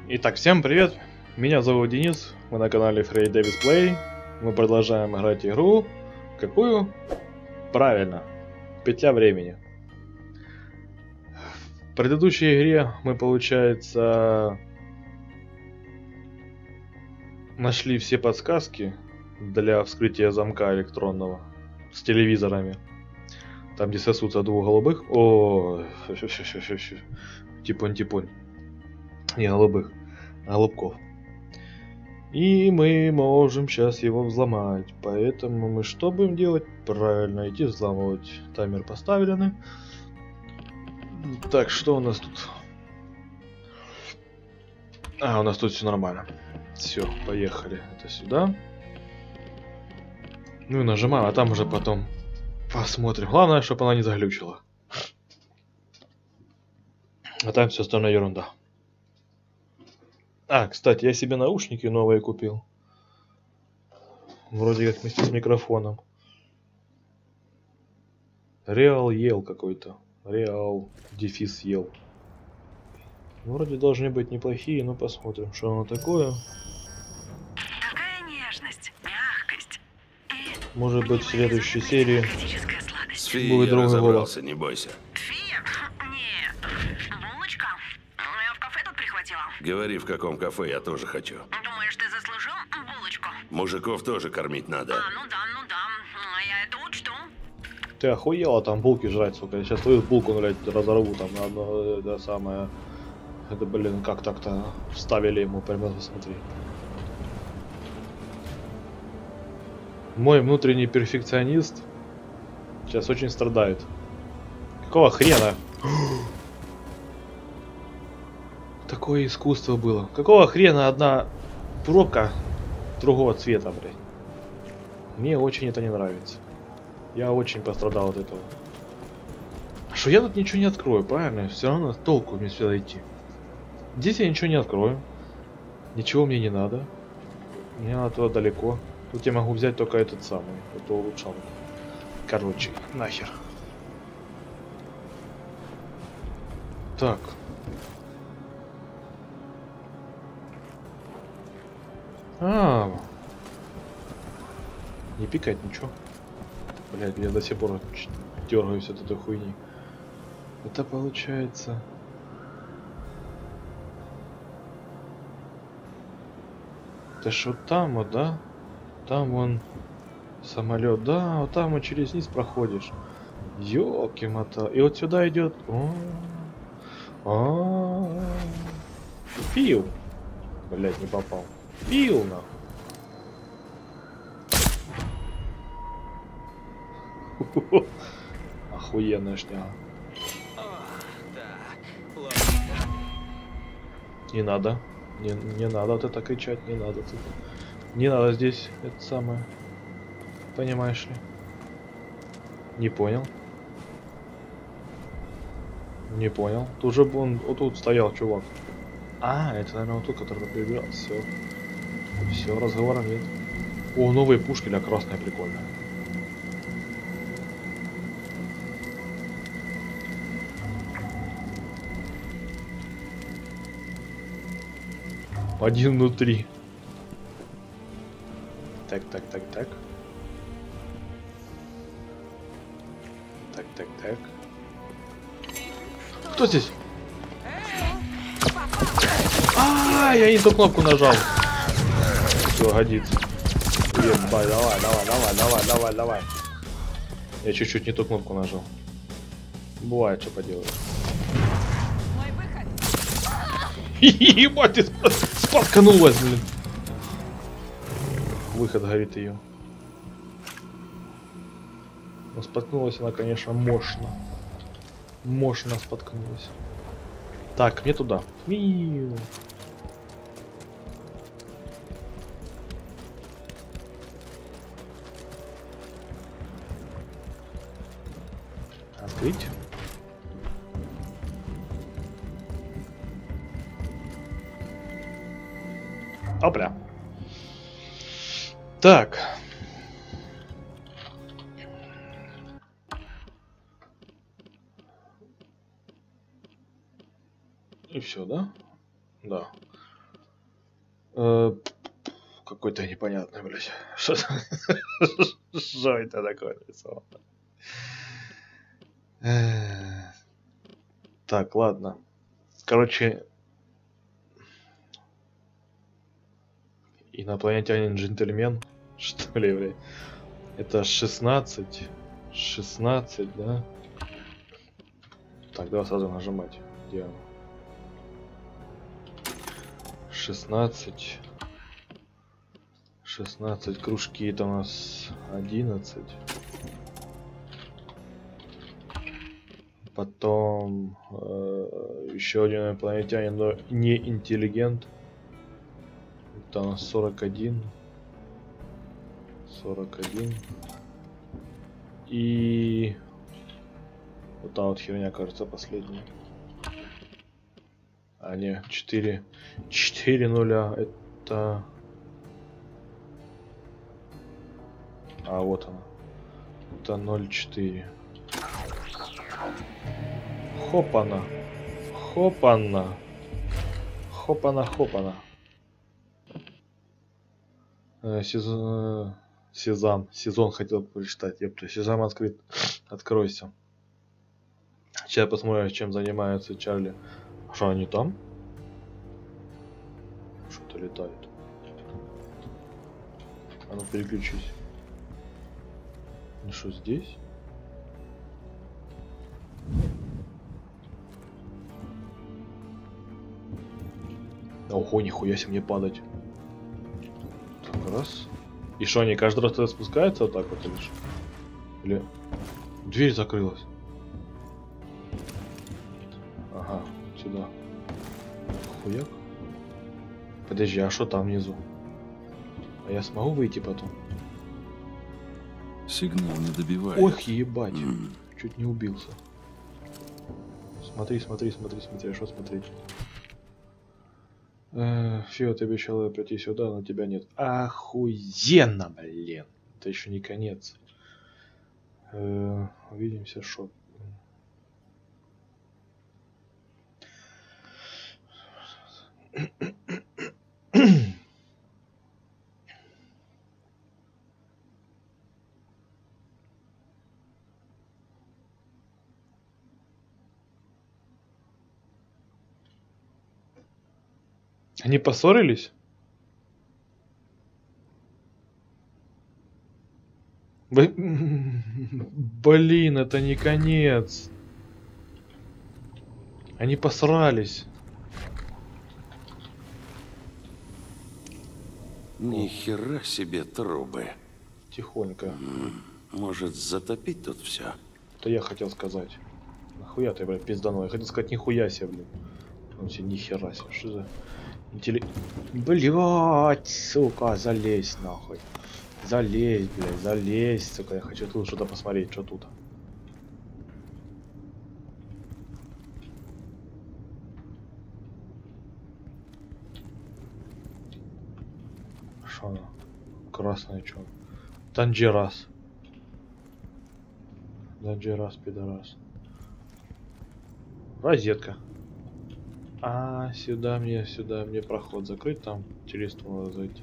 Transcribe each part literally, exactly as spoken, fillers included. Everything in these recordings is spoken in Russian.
Итак, всем привет! Меня зовут Денис, мы на канале Freddy Davis Play. Мы продолжаем играть игру. Какую? Правильно, Петля времени. В предыдущей игре мы, получается, нашли все подсказки для вскрытия замка электронного с телевизорами. Там, где сосутся двух голубых. О, типонь-типонь. Не голубых, а голубков. И мы можем сейчас его взломать. Поэтому мы что будем делать? Правильно, идти взламывать. Таймер поставлены. Так, что у нас тут? А, у нас тут все нормально. Все, поехали. Это сюда. Ну и нажимаем, а там уже потом посмотрим. Главное, чтобы она не заглючила. А там все остальное ерунда. А, кстати, я себе наушники новые купил. Вроде как вместе с микрофоном. Real ел какой-то. Real дефис ел. Вроде должны быть неплохие, но посмотрим, что оно такое. Такая нежность, мягкость. И Может быть, в следующей серии с Фи, будет я другой разобрался, голос. не бойся. Фия? Нет. Булочка? Я в кафе тут прихватила. Говори, в каком кафе, я тоже хочу. Думаешь, ты заслужил булочку? Мужиков тоже кормить надо. А, ну да, ну да. Я это учту. Ты охуела там булки жрать, сука. Я сейчас твою булку, блядь, разорву там на одно, это самое. Это, блин, как так-то вставили ему, прямо посмотри. Мой внутренний перфекционист сейчас очень страдает. Какого хрена? Такое искусство было. Какого хрена одна пробка другого цвета, блядь? Мне очень это не нравится. Я очень пострадал от этого. Что я тут ничего не открою, правильно? Все равно толку мне сюда идти. Здесь я ничего не открою. Ничего мне не надо. Мне надо туда далеко. Тут я могу взять только этот самый, эту улучшалку. Короче, нахер. Так. А, не пикать ничего. Блядь, я до сих пор дергаюсь от этой хуйни. Это получается. Это что там вот, да? Там вон самолет, да, вот там вот через низ проходишь. Ёлки-мота. И вот сюда идет. А-а-а. Пил. Блять, не попал. Пил нахуй. Охуенная шняга. Не надо. Не, не надо вот это кричать, не надо. Тут. Не надо здесь это самое. Понимаешь ли? Не понял. Не понял. Тут же он вот тут стоял, чувак. А, это, наверное, вот тот, который прибежал. Все. Все, разговора нет. О, новые пушки, для красная прикольная. Один внутри. Так, так, так, так. Так, так, так. Кто здесь? А, я не ту кнопку нажал. Все, годится. Ебать, давай, давай, давай, давай, давай, давай. Я чуть-чуть не ту кнопку нажал. Бывает, что поделать. Ебать, ты споткнулась, блин. Выход горит ее. Но споткнулась она, конечно, мощно. Мощно споткнулась. Так, мне туда. Миу. Открыть. Опля. Так. И все, да? Да. Э, Какой-то непонятный, блядь. Что Что это такое нарисовано? Э, Так, ладно. Короче, инопланетянин-джентльмен, что ли, блядь? Это шестнадцать. шестнадцать, да? Так, давай сразу нажимать. Где оно? шестнадцать. шестнадцать. Кружки это у нас одиннадцать. Потом э, еще один инопланетянин, но не интеллигент. Это у нас сорок один. сорок один. И вот та вот херня, кажется, последняя. А не, четыре. четыре нуля. Это... А вот она. Это ноль четыре. Хопана. Хопана. Хопана, хопана. Э, сезон... Сезам. Сезон хотел прочитать. Ёпта. Сезам открыт. Откройся. Сейчас посмотрим, чем занимается Чарли. А что, они там? Что-то летает. А ну переключись. Ну что, здесь? Ого, нихуя себе мне падать. Так, раз. И что, они каждый раз туда спускаются вот так вот или что? Или... Дверь закрылась. Ага, сюда. Хуяк. Подожди, а что там внизу? А я смогу выйти потом? Сигнал не добивает. Ох, ебать. Чуть не убился. Смотри, смотри, смотри, смотри, а что смотреть? Э, Фио, ты обещала прийти сюда, но тебя нет. Охуенно, блин. Это еще не конец. Э, увидимся, шо. Они поссорились? Б- Блин, это не конец. Они посрались. Ни хера себе трубы. Тихонько. Может, затопить тут все? Это я хотел сказать. Нахуя ты, блядь, пизданой? Я хотел сказать нихуя себе, блин. Он себе нихера себе. Что за... Интелли... Блять, сука, залезь нахуй. Залезь, блядь, залезь, сука. Я хочу тут что-то посмотреть, что тут. Что она? Красная что? Танжерас. Танжерас, пидорас. Розетка. А, сюда мне, сюда мне проход закрыть, там через то надо зайти.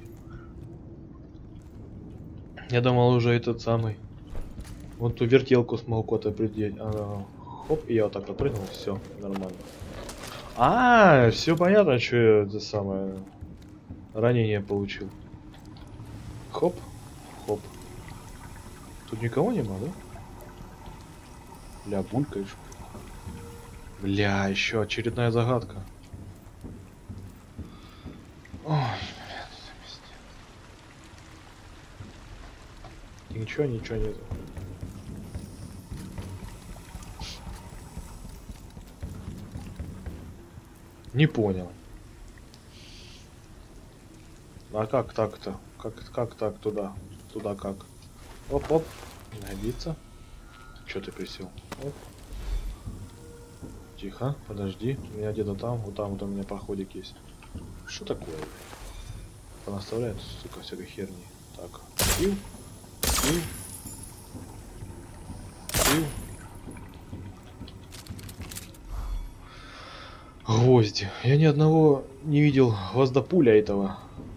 Я думал уже этот самый. Вот ту вертелку смогу куда-то определить. А, хоп, и я вот так отпрыгнул, все, нормально. А, все понятно, что я это самое ранение получил. Хоп, хоп. Тут никого нема, да? Бля, булькаешь. Бля, еще очередная загадка. Ой, бля, это ничего, ничего нету. Не понял. А как так-то? Как, как так туда? Туда как? Оп-оп. Годится. Че ты присел? Оп. Тихо, подожди. У меня где-то там, вот там вот у меня проходик есть. Что такое? Понаставляют, сука, всякой херни. Так. Пил. Пил. Пил. Гвозди. Я ни одного не видел гвоздопуля этого.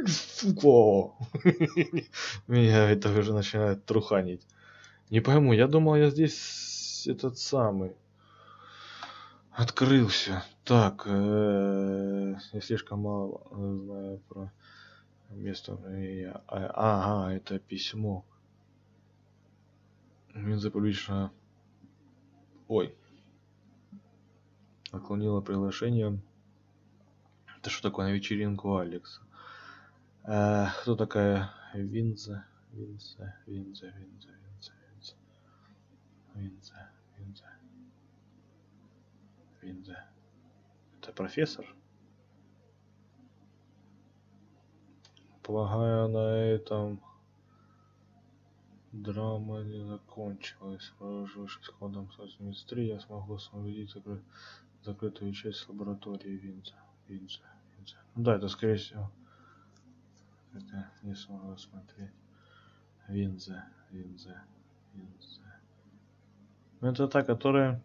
Сука! Меня это уже начинает труханить. Не пойму, я думал, я здесь этот самый открылся. Так, я слишком мало знаю про место. Ага, это письмо. Минза публично. Ой. Отклонила приглашение. Это что такое, на вечеринку Алекса? А, кто такая Винза? Винза, Винза, Винза, Винза, Винза. Винза, Винза. Винза. Это профессор? Полагаю, на этом драма не закончилась. Вооружившись ходом двадцать три, я смогу увидеть закры... закрытую часть лаборатории Винза. Винза, Винза. Ну да, это скорее всего. Это не смогу смотреть. Винза, Винза, Винза. Это та, которая...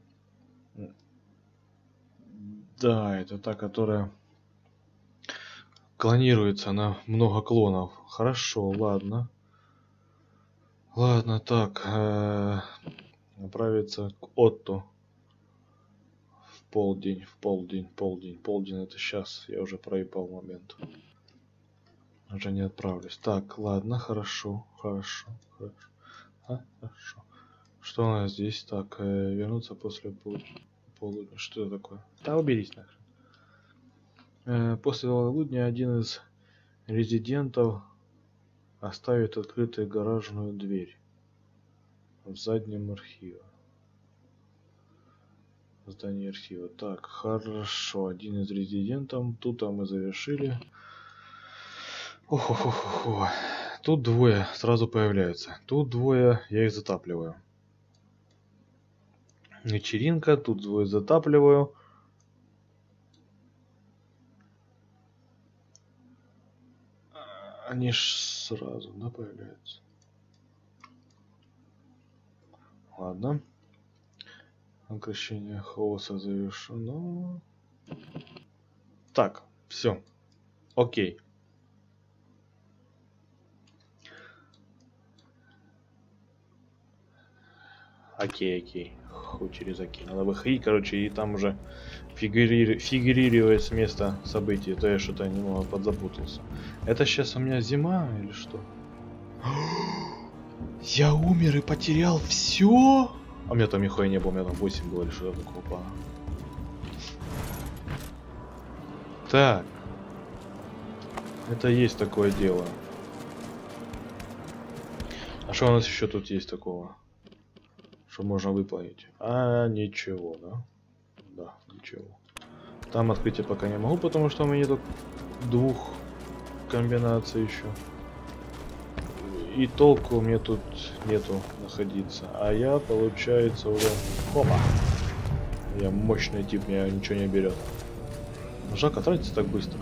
Да, это та, которая клонируется на много клонов. Хорошо, ладно. Ладно, так. Э-э- направиться к Отто. В полдень, в полдень, полдень. Полдень это сейчас. Я уже проебал момент. Уже не отправлюсь. Так, ладно, хорошо, хорошо, хорошо. А, хорошо. Что у нас здесь? Так, э- вернуться после пол... полудня. Что это такое? Да, уберись нахрен. Э- после полудня один из резидентов оставит открытой гаражную дверь в заднем архиве. В здании архива. Так, хорошо. Один из резидентов. Тут а мы завершили. Ох-ох-ох-ох. Тут двое сразу появляются. Тут двое, я их затапливаю. Вечеринка, тут двое затапливаю. Они ж сразу, да, появляются. Ладно. Сокращение хаоса завершено. Так, все. Окей. Окей, окей. Хуй через окей. Надо выходить, короче, и там уже фигури... фигурировать с места событий. То я что-то немного подзапутался. Это сейчас у меня зима или что? Я умер и потерял все. А у меня там нихуя не было, у меня там восемь было или что-то такого. Так. Это есть такое дело. А что у нас еще тут есть такого? Что можно выполнить? А, ничего, да? Да, ничего. Там открытие пока не могу, потому что у меня нету двух комбинаций еще. И толку мне тут нету находиться. А я, получается, уже... Опа! Я мощный тип, меня ничего не берет. Жалко тратится так быстро.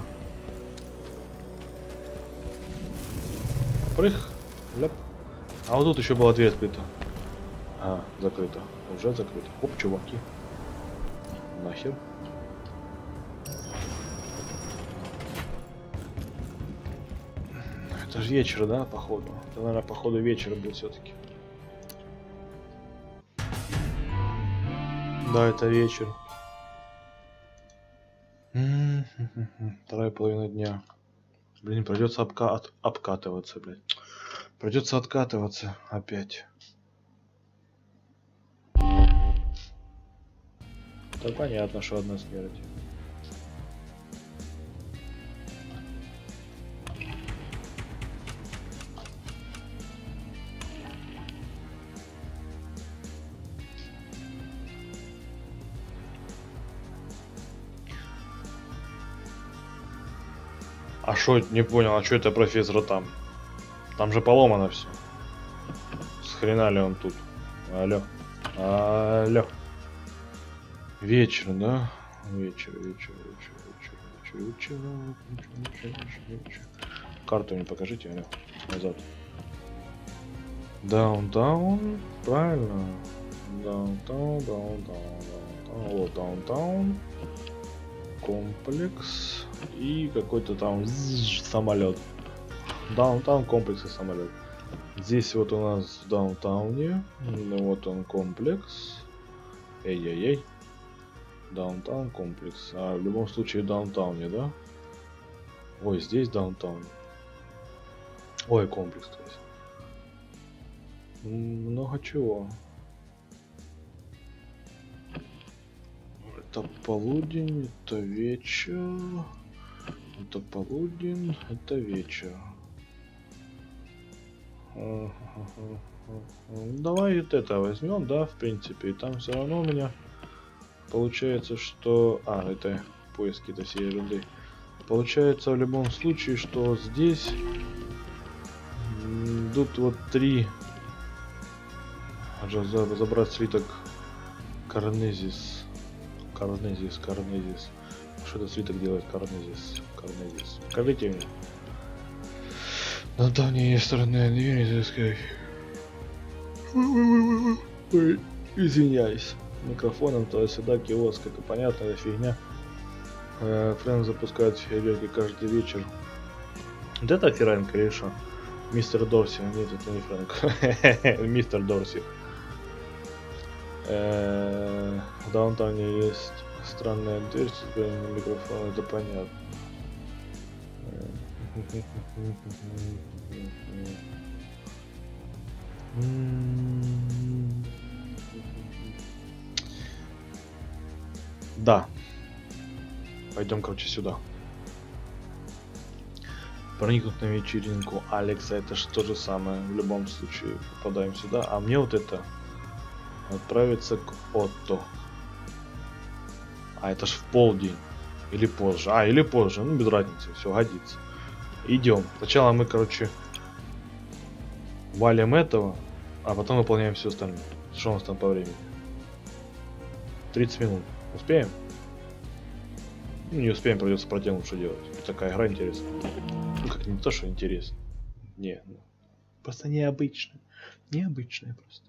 Прых. Ляп. А вот тут еще была дверь открыта. А, закрыто. Уже закрыто. Оп, чуваки. Нахер. Это же вечер, да, походу? Это, наверное, походу вечер был все-таки. Да, это вечер. Вторая половина дня. Блин, придется обка от обкатываться, блядь. Придется откатываться опять. Да понятно, что одна смерть. А шо, не понял, а что это профессора там? Там же поломано все. С хрена ли он тут? Алло. Алло. Вечер, да? Вечер, вечер, вечер, вечер, вечер, вечер, вечер, вечер, вечер. Карту мне покажите, алло. Назад. Даунтаун, правильно. Даунтаун, даунтаун, даунтаун. Вот, даунтаун. Комплекс. И какой-то там самолет. Даунтаун комплекс и самолет. Здесь вот у нас в даунтауне. Ну, вот он комплекс. Эй-эй-эй. Даунтаун комплекс. А в любом случае в даунтауне, да? Ой, здесь даунтаун. Ой, комплекс, то есть. Много чего. Это полудень, это вечер. Это полудень, это вечер. Давай вот это возьмем, да, в принципе. И там все равно у меня получается, что... А, это поиски до всей ерунды. Получается в любом случае, что здесь идут вот три. Забрать свиток Карнезис. Карнезис, Карнезис. Что это свиток делает Карнезис? Карнезис. Скажите мне. На давней стороне двери заискать. Ой, извиняюсь. Микрофоном туда-сюда, киоск, это понятно, это фигня. Э, Фрэнк запускает фейерверки каждый вечер. Вот это Ференко или что? Мистер Дорси. Нет, это не Фрэнк. Мистер Дорси. Э, в даунтауне есть странная дверь с сборным микрофоном, это понятно. Да. Пойдем, короче, сюда. Проникнуть на вечеринку Алекса, это же то же самое. В любом случае попадаем сюда. А мне вот это отправиться к Отто. А это ж в полдень. Или позже. А, или позже. Ну, без разницы. Все, годится. Идем. Сначала мы, короче, валим этого, а потом выполняем все остальное. Что у нас там по времени? тридцать минут. Успеем? Ну, не успеем, придется протянуть, что делать. Такая игра интересная. Ну, как не то, что интересно. Не, ну, просто необычно. Необычная просто.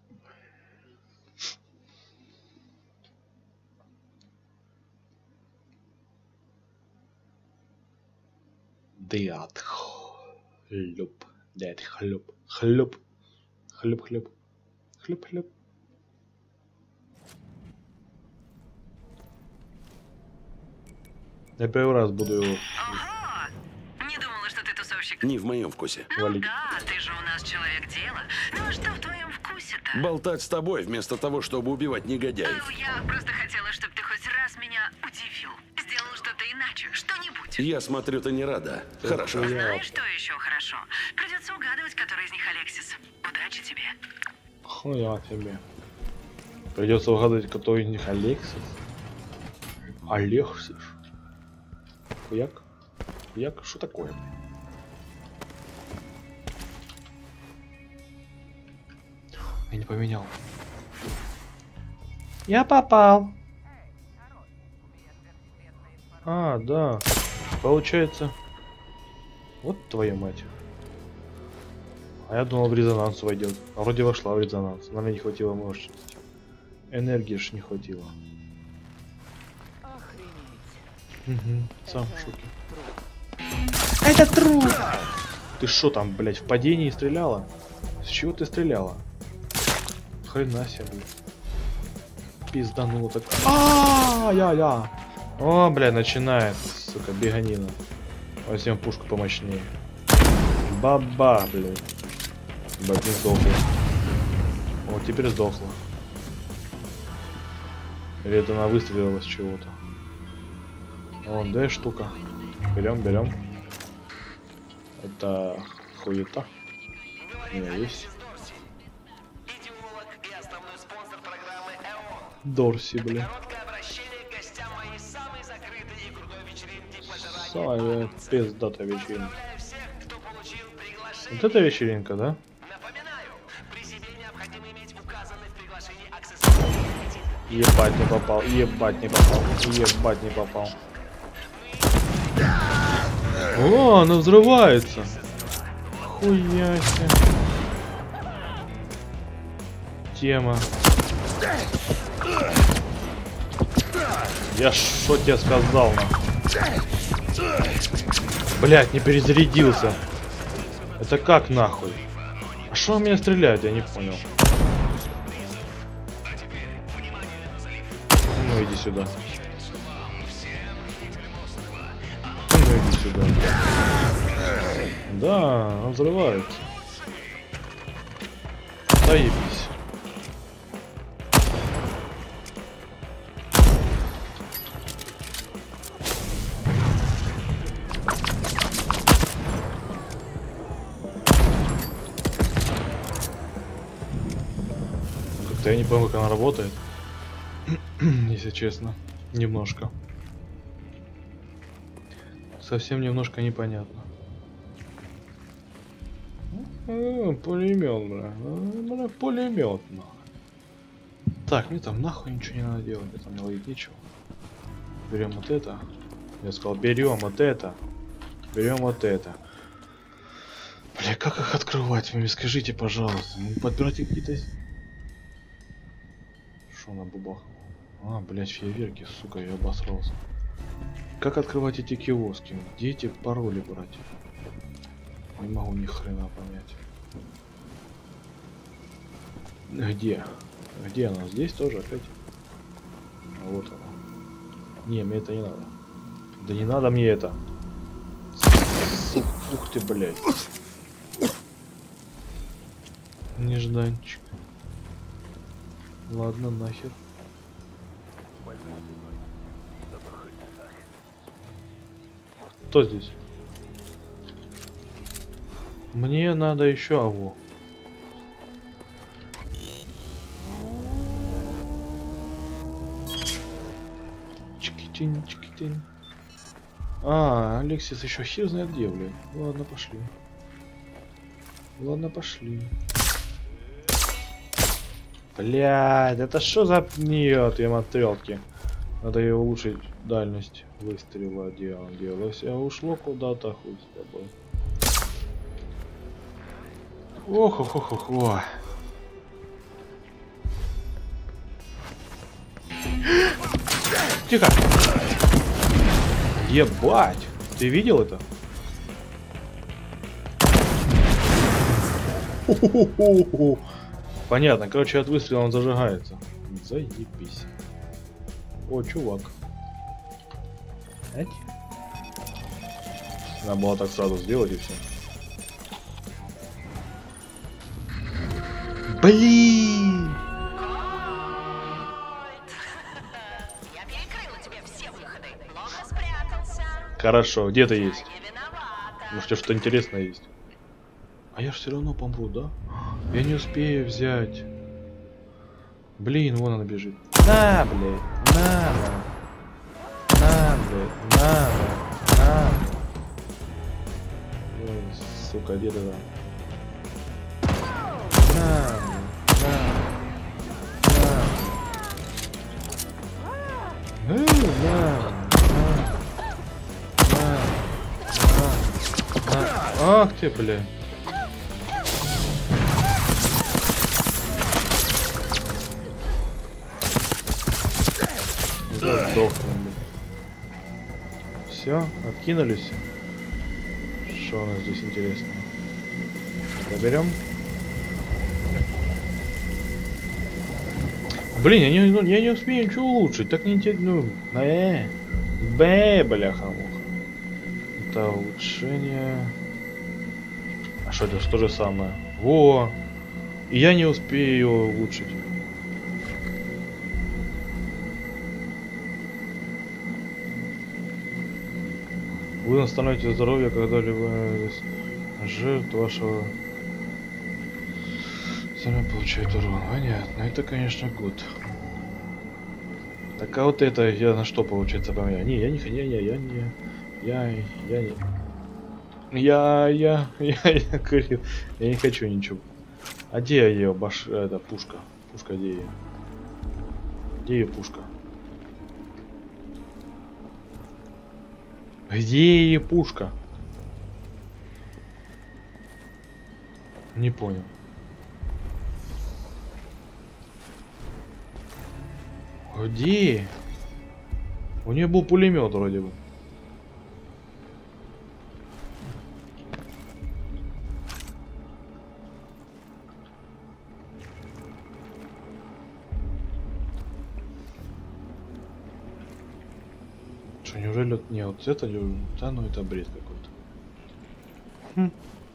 Дед хлюп, дед хлюп, хлюп, хлюп, хлюп, хлюп, хлюп. Я первый раз буду его Ого! Не думала, что ты тусовщик. Не в моем вкусе. Ну валить. да, ты же у нас человек дела. Ну а что в твоем вкусе-то? Болтать с тобой вместо того, чтобы убивать негодяев. Ну, я просто хотела, чтобы ты хоть раз меня удивил. Сделал что-то иначе, что-нибудь. Я смотрю, ты не рада. Хорошо. Я- Знаешь, что еще хорошо? Придется угадывать, который из них Алексис. Удачи тебе. Хуя тебе. Придется угадывать, кто из них Алексис. Алексис. Хуяк? Хуяк? Что такое? Я не поменял. Я попал. А, да. Получается. Вот твою мать. А я думал, в резонанс войдет. А вроде вошла в резонанс. Нам не хватило мощности. Энергии ж не хватило. Угу, сам в шоке. Это труп! Ты что там, блять, в падении стреляла? С чего ты стреляла? Хрена себе, блядь. Пизданула так. А-я-я! О, бля, начинается, сука, беганина. Возьмем пушку помощнее. Баба, блядь. Блядь, не сдохла. О, теперь сдохла. Или это она выстрелила с чего-то. Вон, да, штука. Берем, берем. Это хуета. У меня есть. Идеолог и основной спонсор программы ЭОН. Дорси, бля. Короткое обращение к гостям моей самой закрытой и крутой вечеринки пожирания. Самая пиздатая вечеринка. Поздравляю всех, кто получил приглашение. Вот это вечеринка, да? Напоминаю, при себе необходимо иметь указанный в приглашении аксессуар. Ебать не попал, ебать не попал, ебать не попал. О, она взрывается. Хуяся. Тема. Я что тебе сказал, на? Блять, не перезарядился. Это как нахуй? А что он меня стреляет? Я не понял. Ну иди сюда. Ну иди сюда. Да, он взрывается. Заебись. Как-то я не помню, как она работает. Если честно. Немножко. Совсем немножко непонятно. А, пулемет, бля. А, бля, пулемет, нахуй. Так, мне там нахуй ничего не надо делать, мне там не ловить ничего. Берем вот это. Я сказал, берем вот это. Берем вот это. Бля, как их открывать? Вы мне скажите, пожалуйста. Ну, подбирайте какие-то. Что на бубах? А, блядь, фейерверки, сука, я обосрался. Как открывать эти киоски? Где эти пароли брать? Не могу ни хрена понять. Где? Где она? Здесь тоже опять? А вот она. Не, мне это не надо. Да не надо мне это. Ух ты, блядь. Нежданчик. Ладно, нахер. Кто здесь? Мне надо еще аву. Чики-тин, чики-тин. А, Алексис еще хер знает где, блядь. Ладно, пошли. Ладно, пошли. Блядь, это что за нет, я мотелки. Надо ее улучшить дальность выстрела, где он делался. А ушло куда-то, хуй с тобой. Ох, ох, ох, ох, ох. Тихо. Ебать. Ты видел это? Ху-ху-ху-ху. Понятно, короче, от выстрела он зажигается. Заебись. О, чувак. Эть? Надо было так сразу сделать и все. Блин! Я перекрыла тебе все выходы. Плохо спрятался. Хорошо, где ты есть? Не виновата. Может, у тебя что-то интересное есть? А я же все равно помру, да? Я не успею взять. Блин, вон она бежит. На, блядь, на, на, на, блядь, на, на. Ой, сука, где ты там? На, на, на. Э, на, на, на, на. Ах ты, блядь. Все, откинулись. Что у нас здесь интересного? Заберем. Блин, я не, ну, я не успею ничего улучшить. Так не интересно. Ну, э, б, бляха-муха. Это улучшение. А что это? Что же самое? Во! И я не успею его улучшить. Вы восстановите здоровье, когда-либо жертва вашего сами получает урон. Понятно, это, конечно, гуд. Так а вот это я на что получается поменяю? Не, я не, не, не, я не, я, я не, я, я, я, я, курил. Я не хочу ничего. А где ее баш, это пушка? Пушка где ее? Где ее пушка? Где ее пушка? Не понял. Где? У нее был пулемет вроде бы. Что, неужели... Не, вот это... Да, ну это бред какой-то. Хм.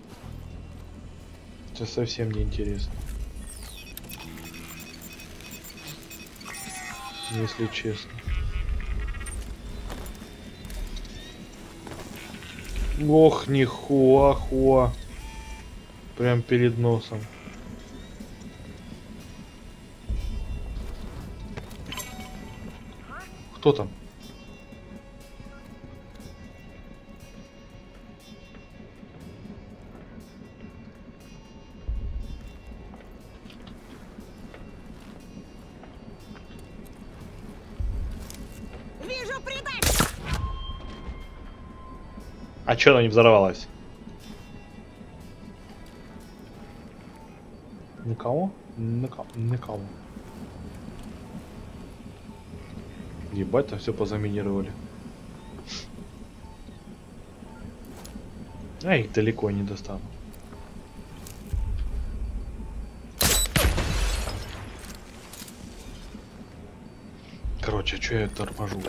Это совсем не интересно. Если честно. Ох, нихуа-хуа. Прям перед носом. Кто там? Вижу предателя! А чё она не взорвалась? Никого? Никого. Никого. Ебать-то все позаминировали. А их далеко не достану. Короче, а чё я торможу?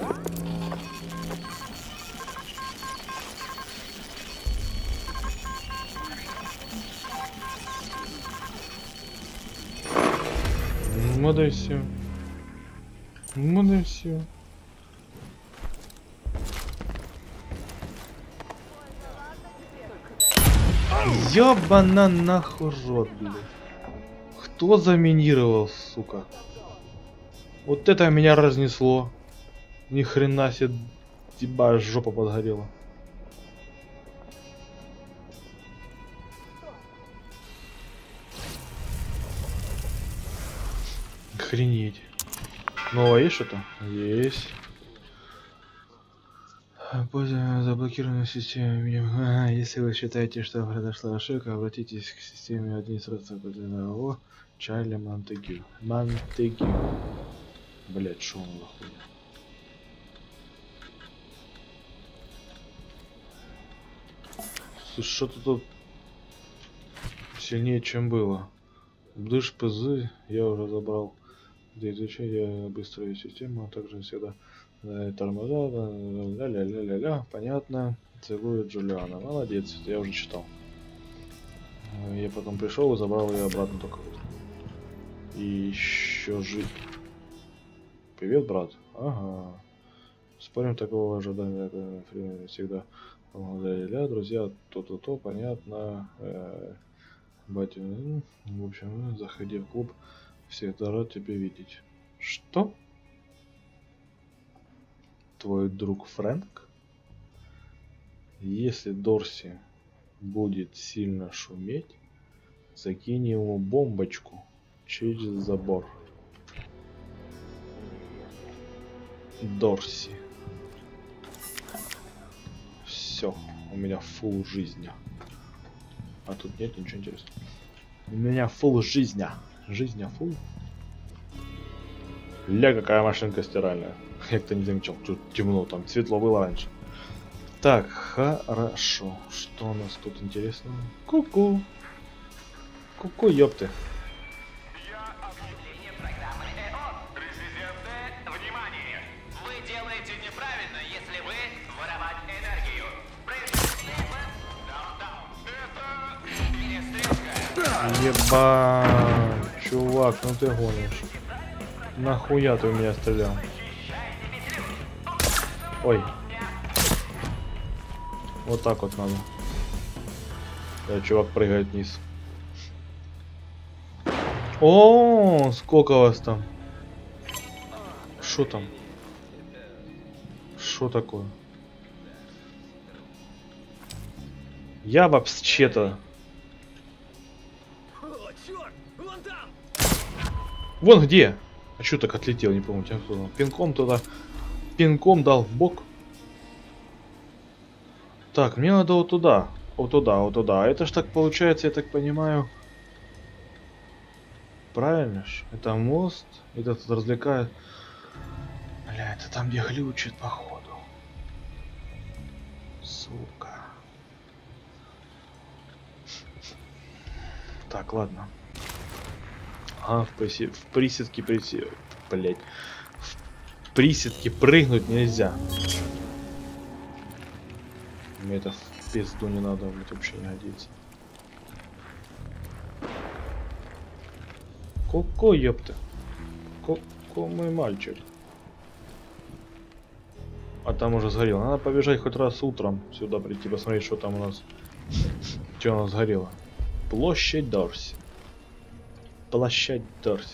Ну да и все. Ну да и все. Ёбана нахуй рот, блядь. Кто заминировал, сука? Вот это меня разнесло. Ни хрена себе, тебя жопа подгорела. Охренеть. Новое есть что-то? Есть. Пользуясь заблокированной системой, ага, если вы считаете, что произошла ошибка, обратитесь к системе администрации О, Чарли Монтегю. Монтегю. Блять, шо он нахуй? Слушай, что-то тут сильнее, чем было. Дыш ПЗ я уже забрал. Для изучения быстрой системы, а также всегда тормоза, ля-ля-ля-ля-ля, понятно. Целует Джулиана. Молодец, я уже читал. Я потом пришел и забрал ее обратно только. И еще жить. Привет, брат. Ага. Спорим, такого ожидания всегда. Ля-ля-ля, друзья, то-то-то, понятно. Батя, в общем, заходи в клуб. Всегда рад тебя видеть. Что? Твой друг Фрэнк? Если Дорси будет сильно шуметь, закинь ему бомбочку через забор. Дорси. Все, у меня фулл жизни. А тут нет ничего интересного. У меня фулл жизни. Жизнь фул. Ля, какая машинка стиральная. Я-то не замечал, тут темно, там светло было раньше. Так, хорошо. Что у нас тут интересного? Ку-ку. Ку-ку, ёпты. Объявление программы ЭОН. Президенты, внимание! Вы делаете неправильно, если вы воровать энергию. Ебать. Чувак, ну ты гонишь. Нахуя ты у меня стрелял? Ой. Вот так вот надо. Да, чувак прыгает вниз. О, сколько вас там? Что там? Что такое? Я вообще-то. Вон где? А что так отлетел, не помню. Тебя пинком туда. Пинком дал в бок. Так, мне надо вот туда. Вот туда, вот туда. Это ж так получается, я так понимаю. Правильно ж? Это мост. Это тут развлекает. Бля, это там, где глючит, походу. Сука. Так, ладно. А, в, приси... в приседке приси... Блять. В приседке прыгнуть нельзя. Мне это в пизду не надо, это вообще не годится. Ко-ко, ёпта. Ко-ко, мой мальчик. А там уже сгорело. Надо побежать хоть раз утром сюда прийти, посмотреть, что там у нас. Что у нас сгорело. Площадь Дорси. Площадь Дорси.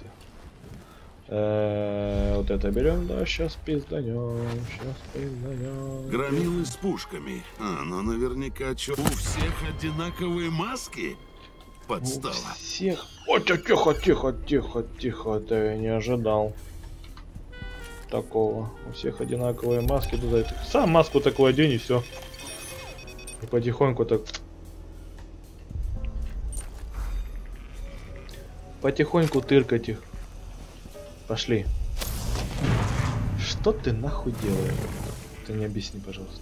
Э-э, вот это берем, да, сейчас пизданем, сейчас пизданем. Громилы с пушками. А, ну наверняка чё. У всех одинаковые маски? Подстава. У всех. О, тихо, тихо, тихо, тихо, это я не ожидал. Такого. У всех одинаковые маски. Туда. Сам маску такую одень и все. И потихоньку так. Потихоньку тыркать их. Пошли. Что ты нахуй делаешь? Ты не объясни, пожалуйста.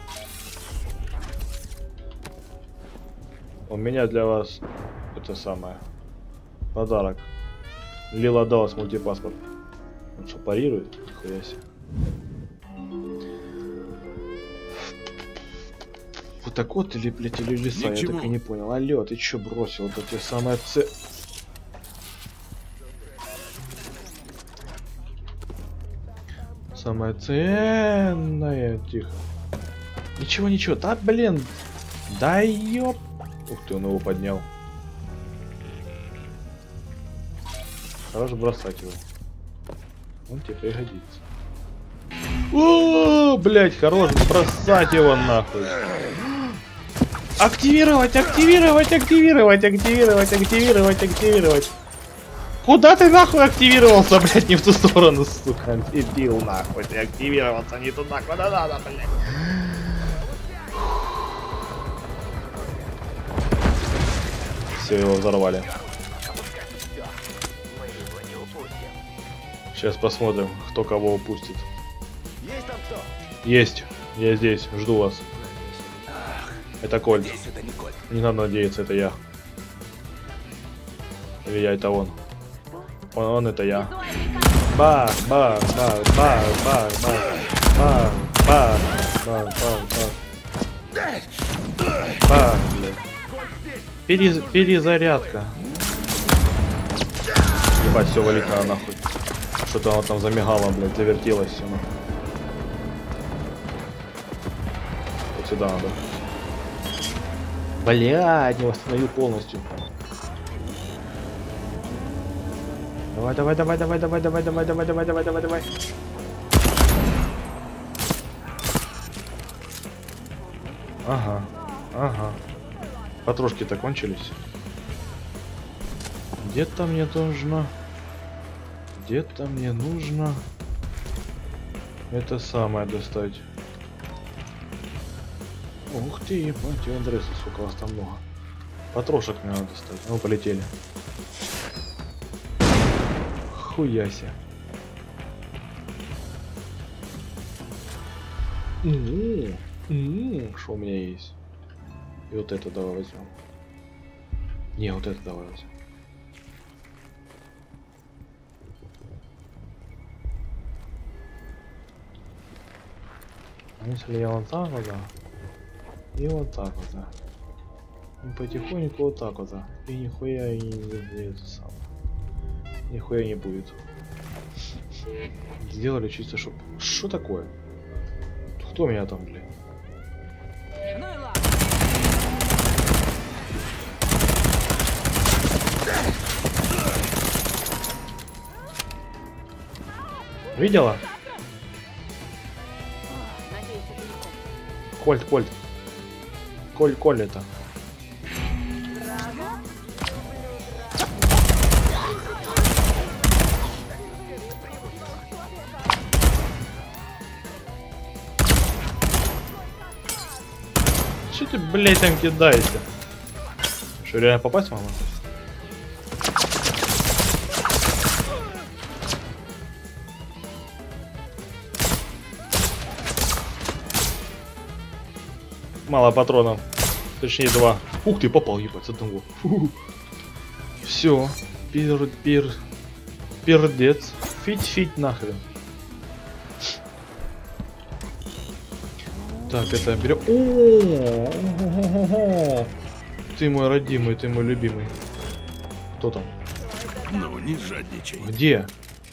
У меня для вас это самое. Подарок. Лила Даллас мультипаспорт. Он что, парирует? Нихуя себе. Вот так вот или, блядь, или леса, я так и не понял. Алло, ты чё бросил? Вот эти самые ц... Самое ценное, тихо. Ничего, ничего, да блин. Да ёп. Ух ты, он его поднял. Хорош бросать его. Он тебе пригодится. О, блять, хорош бросать его нахуй. Активировать, активировать, активировать, активировать, активировать, активировать. Куда ты нахуй активировался, блять, не в ту сторону, сука, дебил нахуй, ты активировался не туда, куда надо, блять. Все, его взорвали. Сейчас посмотрим, кто кого упустит. Есть там кто? Есть, я здесь, жду вас. Это Кольт. Не надо надеяться, это я. Или я, это он. Он, он это я. Ба, ба, ба, ба, ба, ба, ба, ба, ба, ба, ба. Ба, блядь. Перез, перезарядка. Ебать, все валит на нахуй. Что-то оно там замигало, блядь, завертелось все нахуй. Вот сюда надо. Блядь, не восстановил полностью. Давай, давай, давай, давай, давай, давай, давай, давай, давай, давай, давай, давай. Ага, ага. Патрошки-то кончились. Где-то мне нужно. Где-то мне нужно. Это самое достать. Ух ты, ебать, Андреса, сука, вас там много. Патрошек мне надо достать. Ну, полетели. Хуяся. Что у меня есть? И вот это давай возьмем. Не, вот это давай возьмем. Если я вот так вот, да, и вот так вот, да. И потихоньку вот так вот, да. И нихуя и не это самое. Нихуя не будет. Сделали чисто, чтоб... Что такое? Кто меня там, блядь? Ну и ладно. Видела? Надеюсь, это не он. Кольт, Кольт. Коль, Коль это. Че ты, блядь, там кидаешься? Что, реально попасть могу? Мало патронов. Точнее, два. Ух ты, попал, ебать, с одного. Все. Пир, пир. Пердец. Фить-фить нахрен. Так, это берем. О, ты мой родимый, ты мой любимый. Кто там? Ну, не жадничай. Где?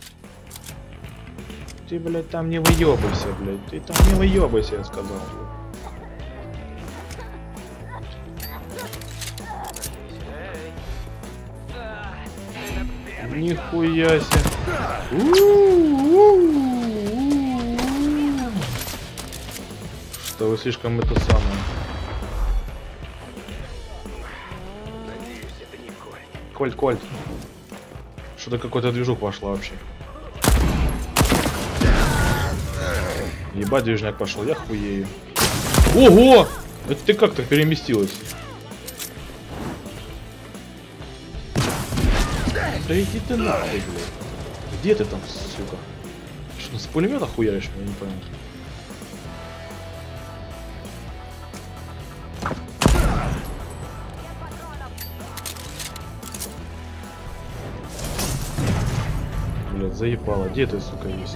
Ты, блядь, там не выебайся, блядь. Ты там не выебайся, я сказал. Нихуя себе. Что вы слишком это самое. Кольт, Кольт. Что-то какой-то движух вошла вообще. Ебать, движняк пошел, я хуею. Ого! Это ты как-то переместилась. Да иди ты нахуй, блядь. Где ты там, сука? Что, с пулемета хуяришь? Я не понял. Блядь, заебало. Где ты, сука, есть?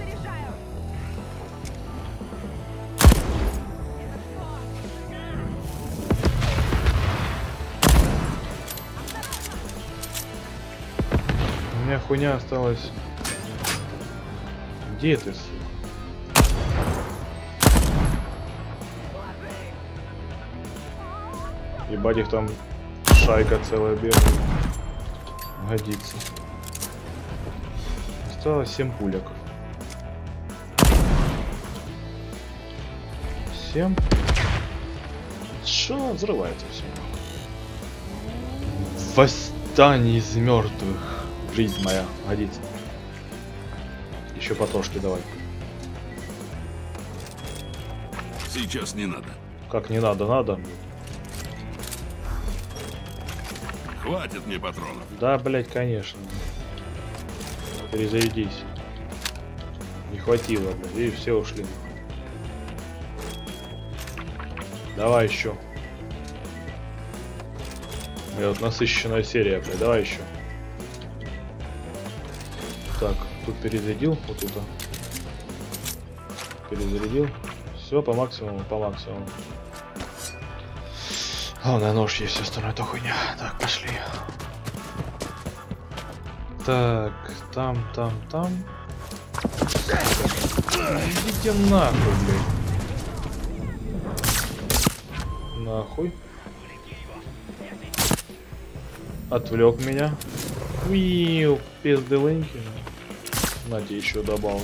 У меня хуйня осталась. Где ты, сука? Ебать, их там шайка целая бегает. Годится. Осталось семь пулек. семь. Что взрывается все? Восстань из мертвых. Жизнь моя, годится. Еще потрошки давай. Сейчас не надо. Как не надо, надо. Хватит мне патронов. Да, блять, конечно. Перезарядись. Не хватило, блядь, и все ушли. Давай еще. Я вот насыщенная серия, блядь, давай еще. Так, тут перезарядил, вот тут. Перезарядил. Все по максимуму, по максимуму. Главное, нож есть, все остальное это хуйня. Так, пошли. Так, там, там, там. Идите нахуй, блядь. Нахуй. Отвлек меня. Уиу, пизды-лыньки. Надеюсь, еще добавок.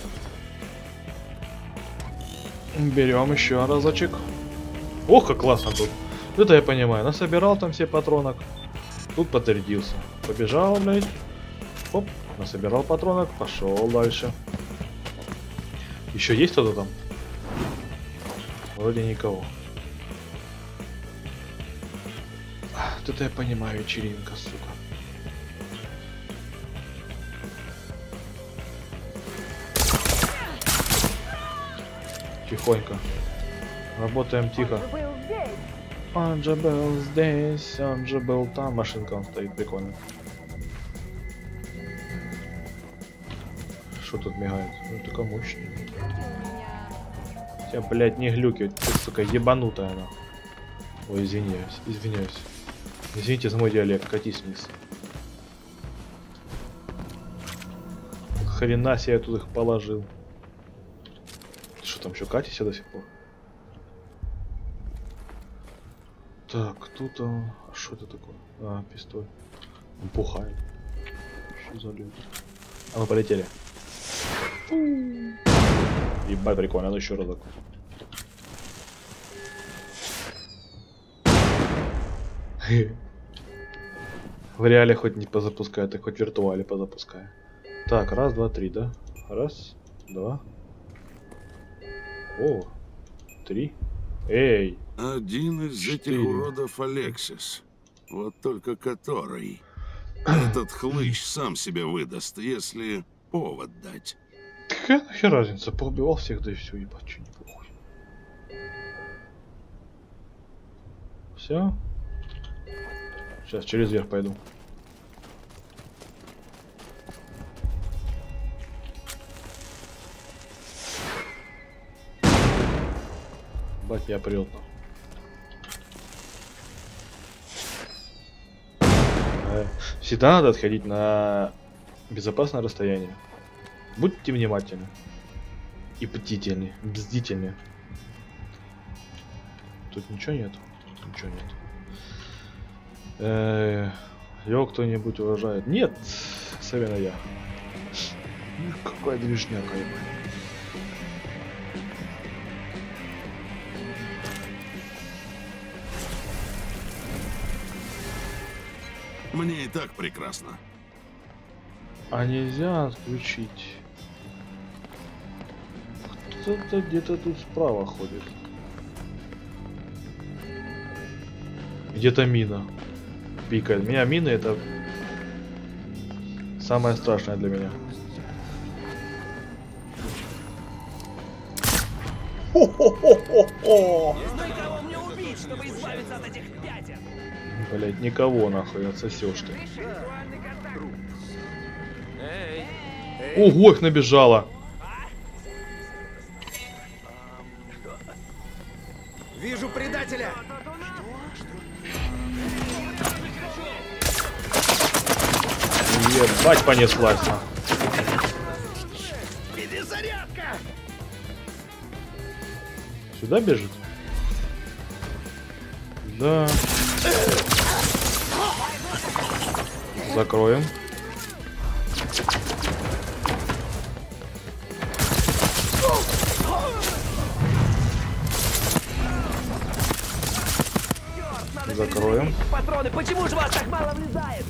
Берем еще разочек. Ох, как классно тут. Это я понимаю. Насобирал там все патронок. Тут подтвердился. Побежал, блядь. Оп, насобирал патронок. Пошел дальше. Еще есть кто-то там? Вроде никого. Тут я понимаю, вечеринка, сука. Тихонько. Работаем тихо. Он же был здесь, он же был там. Машинка он стоит, прикольно. Что тут мигает? Ну только мощный. Тебя, блядь, не глюки. Ты, сука, ебанутая она. Ой, извиняюсь, извиняюсь. Извините за мой диалект, катись вниз. Хрена себе я тут их положил. Что там еще катись до сих пор? Так, тут... А что это такое? А, пистоль. Он пухает. Что за люди? А мы полетели. Ебать, прикольно, ну еще разок. В реале хоть не позапускаю, так хоть в виртуале позапускаю. Так, раз, два, три, да? Раз, два. О, три. Эй! Один из Четыре. этих уродов Алексис. Вот только который. Этот хлыщ сам себя выдаст, если повод дать. Какая нахер разница? Поубивал всех, да и все, ебать, что не похуй. Все. Сейчас через верх пойду. Бать, я прет. Всегда надо отходить на безопасное расстояние. Будьте внимательны. И бдительны. Бдительны. Тут ничего нет. Ничего нет. Э-э- его кто-нибудь уважает? Нет! Особенно я. Какая движняка, ебать. Мне и так прекрасно. А нельзя отключить? Кто-то где-то тут справа ходит. Где-то мина пикает. Меня мины это самое страшное для меня. Хо-хо-хо-хо-хо! Кого мне убить, чтобы избавиться от этих пятен? Блять, никого нахуй отсосешь ты. Ого, их набежало. Вижу предателя! Ебать, понеслась на. Перезарядка! Сюда бежит? Да. Закроем. Закроем. Патроны, почему же вас так мало влезает?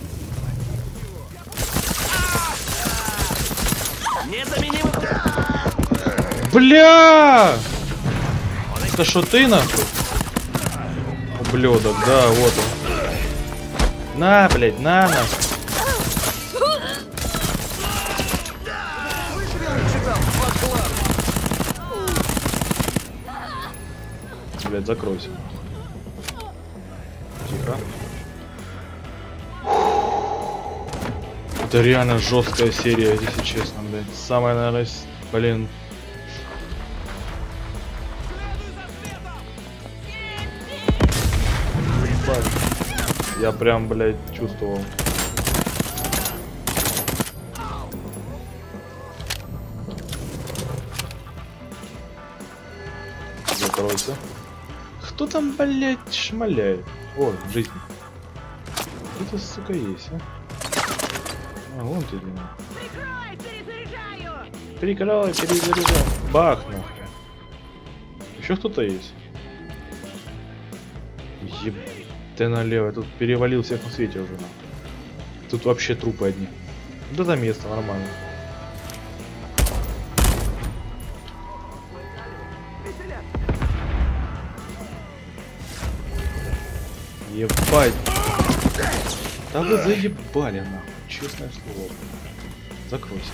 Незаменимый... Бля! Это что ты нахуй? Ублюдок, да, вот он. На, блядь, на, на. Блядь, закройся. Тихо. Это реально жесткая серия, если честно, блядь. Самая, наверное, с- блин. Ебать. Я прям, блядь, чувствовал. Закройся. Кто там, блядь, шмаляет? О, жизнь. Кто-то, сука, есть, а? А, вон ты, блин. Прикрой, перезаряжаю! Перекрывай, перезаряжай. Бах, нахуй. Еще кто-то есть? Еб... Ты налево, я тут перевалил всех на свете уже. Нахуй. Тут вообще трупы одни. Вот это место нормально. Ебать. Да вы заебали, нахуй. Честное слово. Закройся.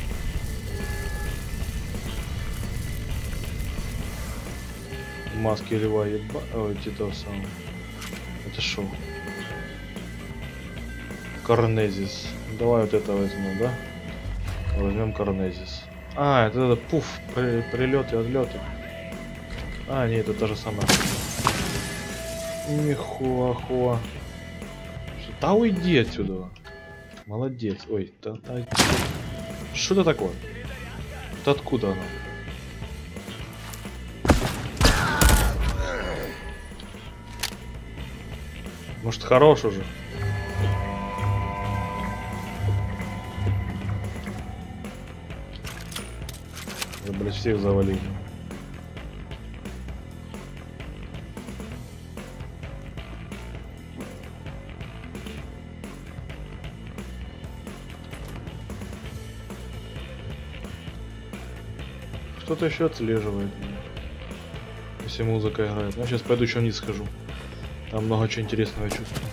Маски лева еба... Ой, это самое. Это шо? Корнезис. Давай вот это возьму, да? Возьмем Корнезис. А, это, это пуф, при, прилеты, отлеты. А, нет, это та же самая. Нихуахуа. Да уйди отсюда. Молодец. Ой, да, да. Что это такое? Это откуда оно? Может, хорош уже? Я, блядь, всех завалил. Кто-то еще отслеживает меня. Если музыка играет. Я сейчас пойду еще вниз схожу. Там много чего интересного я чувствую.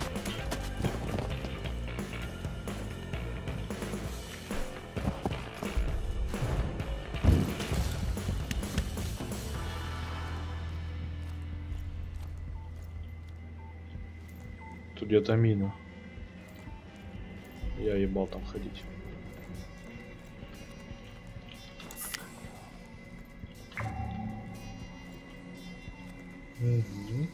Тут где-то мина. Я ебал там ходить. Мгм.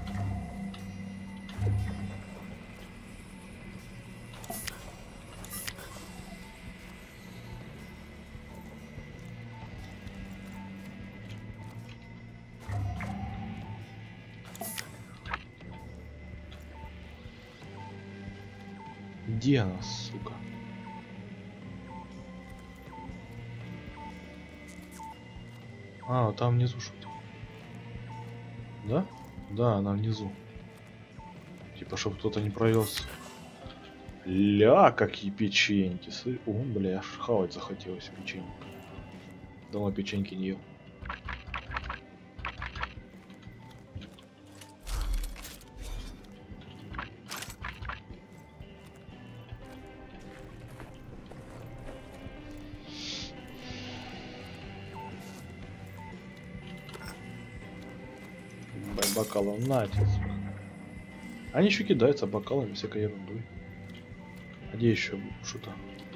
Где она, сука? А, там внизу что-то. Да? Да, она внизу. Типа, чтобы кто-то не провелся. Ля, какие печеньки. Сы- О, бля, аж хавать захотелось печенье. Дома печеньки не ел. Б- Бокалом, на, отец. Они еще кидаются бокалами, всякой ерундой. А где еще что-то?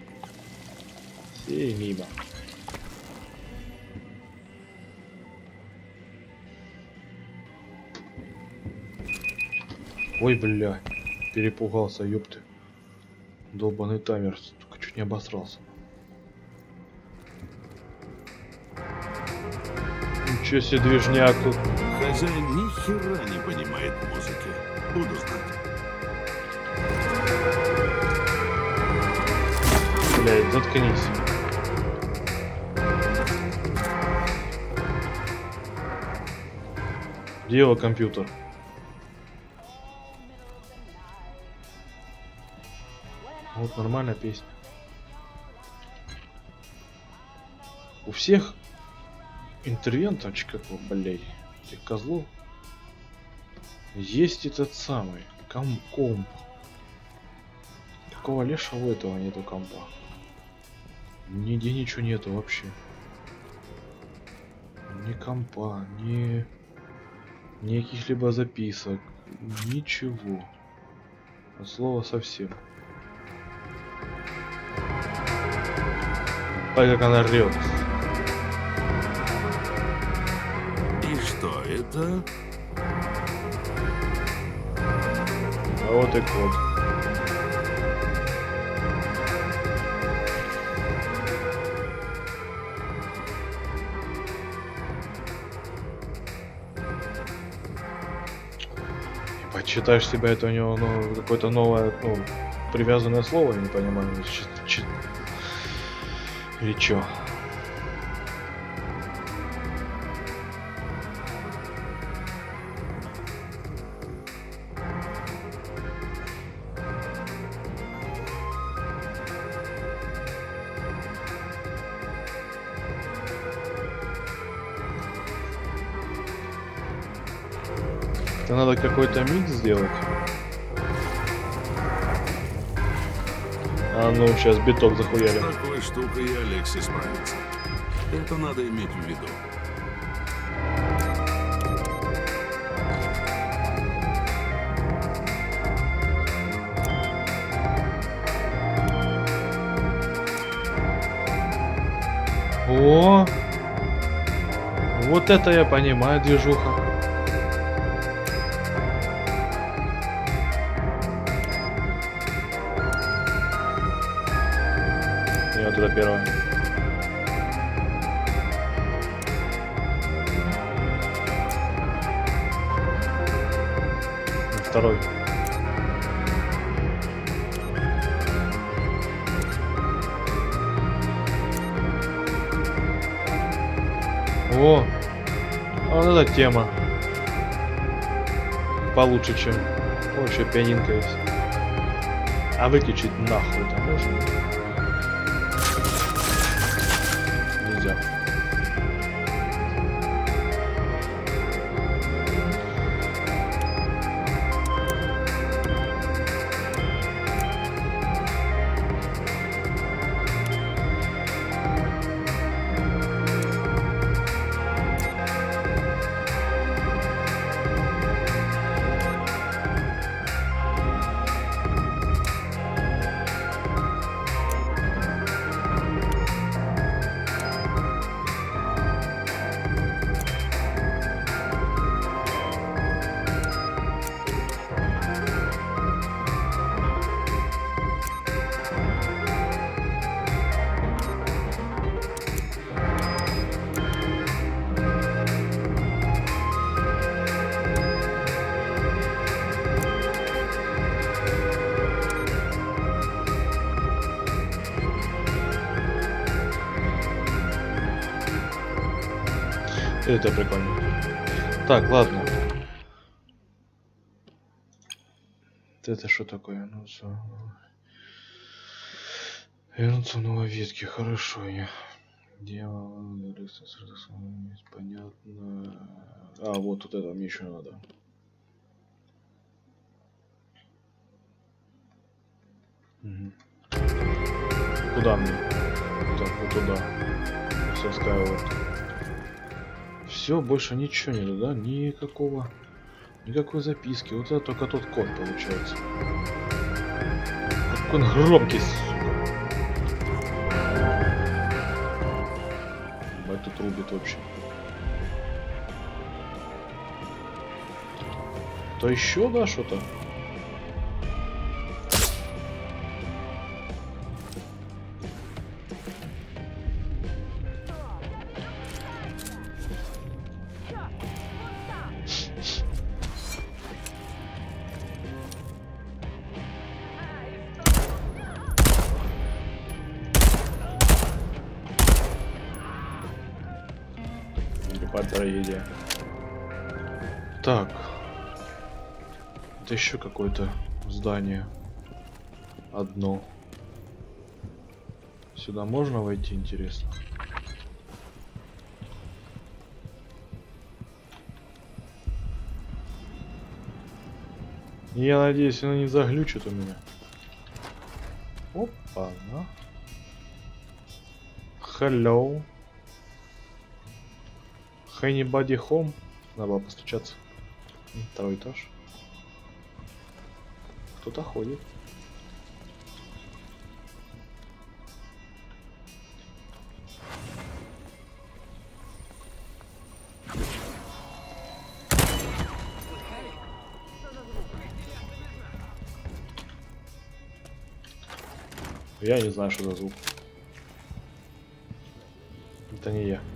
Все мимо. Ой, бля, перепугался, ёпты. Долбаный таймер, только чуть не обосрался. Ничего себе движняк тут. Хозяин ни хера не понимает музыки. Буду знать. Блядь, заткнись. Где его компьютер? Вот нормальная песня. У всех интервентовчиков, блядь, этих козлов, есть этот самый ком комп. Какого лешего у этого нету компа? Нигде ничего нету вообще. Ни компа, ни, ни каких-либо записок. Ничего. От слова совсем. Ой, как она рёт. И что это? А вот и код. Почитаешь себя, это у него ну, какое-то новое, ну, привязанное слово, я не понимаю, чи- чи- или чё? Это надо какой-то микс сделать. А ну, сейчас биток С захуярим. такой штукой и Алекси справится. Это надо иметь в виду. О! Вот это я понимаю, движуха. Я туда первый. Второй. О, вот эта тема получше, чем вообще пианинка есть. А выключить нахуй это можно? Нельзя. Это прикольно. Так, ладно. Это что такое? Ну, за... Вернуться в Нововитки. Хорошо. Я... Дело... Понятно. А, вот тут это мне еще надо. Угу. Куда мне? Так, вот туда. Сельская вот. Все, больше ничего нету, да? Никакого. Никакой записки. Вот это только тот код получается. Какой он громкий, сука. Бать тут рубит вообще. То еще, да, что-то? Трагедия. Так. Это еще какое-то здание. Одно. Сюда можно войти, интересно? Я надеюсь, оно не заглючит у меня. Опа, на. Hello. Anybody home? Надо было постучаться. Второй этаж. Кто-то ходит. Я не знаю, что за звук. Это не я.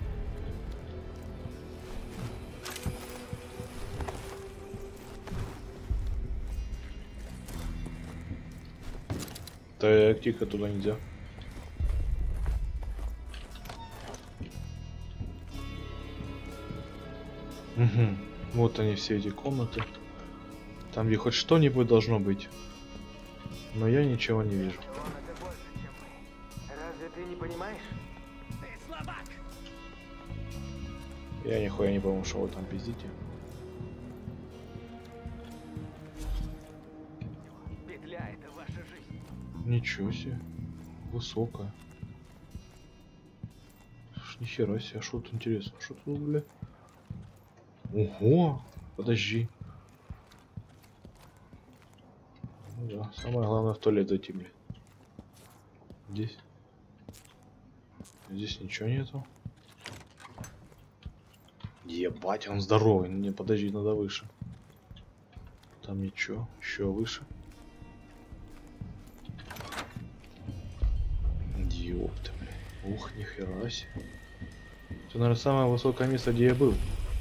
Так, тихо, туда нельзя. Угу. Вот они, все эти комнаты. Там, где хоть что-нибудь должно быть. Но я ничего не вижу. Это больше, чем мы. Разве ты не понимаешь? Ты слабак! Я нихуя не пойму, что вы там пиздите. Петля — это ваша жизнь. Ничего себе. Высокая. Ш, нихера себе, что тут интересно? Что тут, бля? Ого! Подожди. Ну да, самое главное в туалет зайти, бля. Здесь. Здесь ничего нету. Ебать, он здоровый. Не, подожди, надо выше. Там ничего. Еще выше. Ёпта, бля. Ух, нихера себе. Это, наверное, самое высокое место, где я был.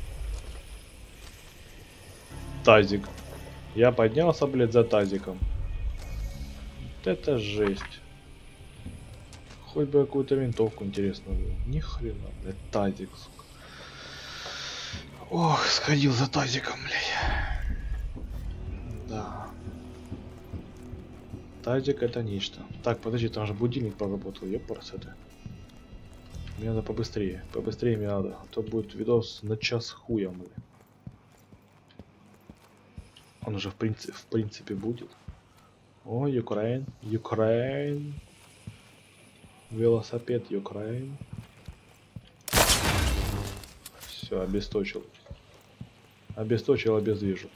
Тазик. Я поднялся, блядь, за тазиком. Вот это жесть. Хоть бы какую-то винтовку интересную было. Ни хрена, блядь, тазик, сука. Ох, сходил за тазиком, блядь. Да. Тазик это нечто. Так, подожди, там же будильник поработал, ёпарасы. Мне надо побыстрее. Побыстрее мне надо. А то будет видос на час хуя, блядь. Он уже в принципе, в принципе будет. О, Украин, Украин. Велосипед Украин. Все, обесточил. Обесточил, обездвижу.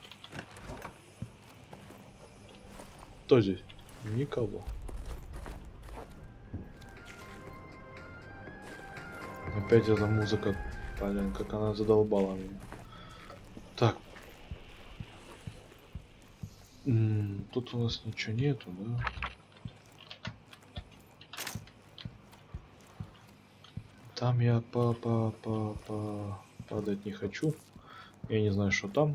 Кто здесь? Никого. Опять эта музыка, блин, как она задолбала меня. Так. М-м, тут у нас ничего нету, да? Там я по по по по падать не хочу. Я не знаю, что там.